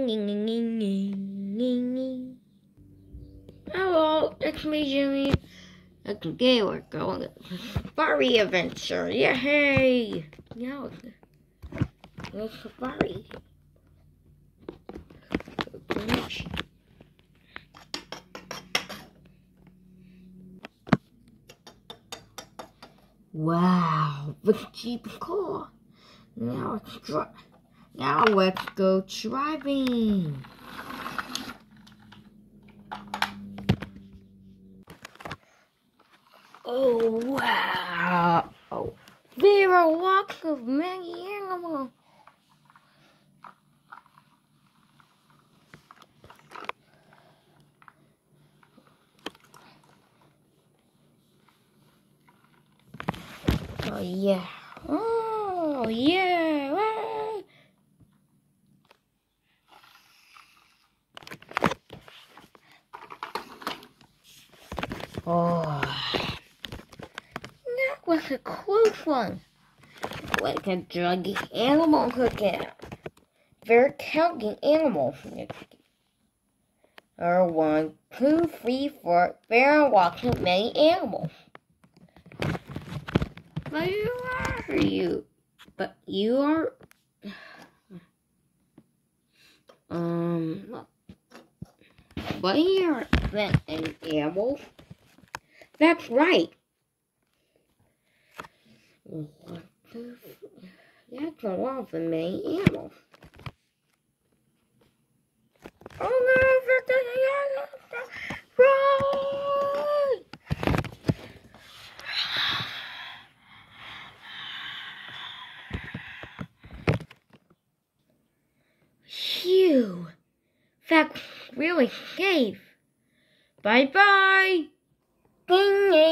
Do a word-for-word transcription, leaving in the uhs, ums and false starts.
Hello, it's me, Jimmy. Today we're going to safari adventure. Yay! Yeah, it's safari. Wow, this Jeep is cool. Now let's drive. Now let's go driving. Oh wow! Oh, there are lots of many animals. Oh yeah! Oh yeah! Ah. Oh, that was a close one. Like a druggy animal cookout. They're counting animals. There are one, two, three, four. There are lots of many animals. But you are you. But you are. Um. But you aren't that any animals. That's right. One, two, three. That's a lot of many animals. Oh no, that's a run! Phew, that's really safe. Bye bye. Ding.